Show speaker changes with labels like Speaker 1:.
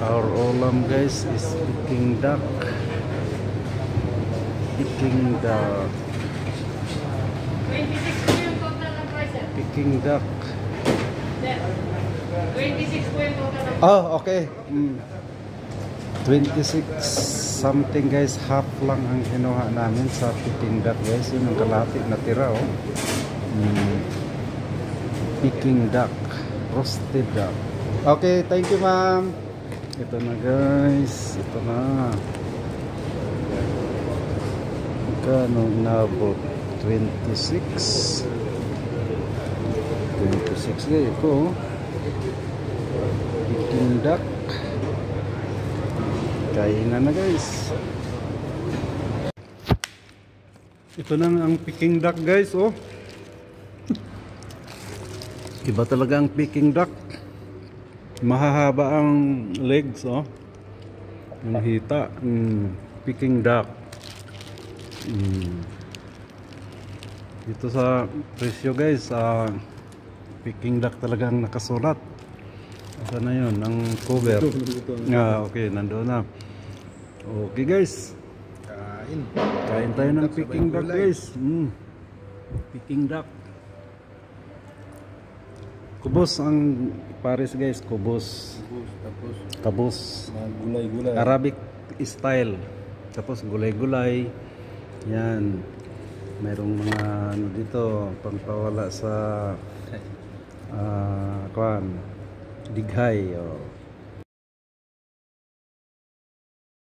Speaker 1: Our ulam guys is Peking duck. Peking duck.
Speaker 2: 26 po yung total ng price, sir.
Speaker 1: Peking duck.
Speaker 2: Sir, 26 po yung total ng price.
Speaker 1: Oh, okay. 26 something guys. Half lang ang kinuha namin sa Peking duck guys. Yun ang kalahati na tira oh. Peking duck. Roasted duck. Okay, thank you ma'am. Ito na guys. Ito na. Magkano nabot? 26 guys. Ito Peking duck. Kainan na guys. Ito na ang Peking duck guys oh. Iba talaga ang Peking duck. Mahahaba ang legs oh. Yung hita. Peking duck. Dito sa presyo guys, Peking duck talagang nakasulat. Saan na yun? Ang cover. Okay, nandoon na. Okay guys. Kain tayo ng Peking duck guys. Peking duck. Kubos ang Paris guys, kubos. Tapos
Speaker 3: gulay-gulay.
Speaker 1: Arabic style. Tapos gulay-gulay. Yan. Mayroong mga ano dito, pangpawala sa dighay. Oh.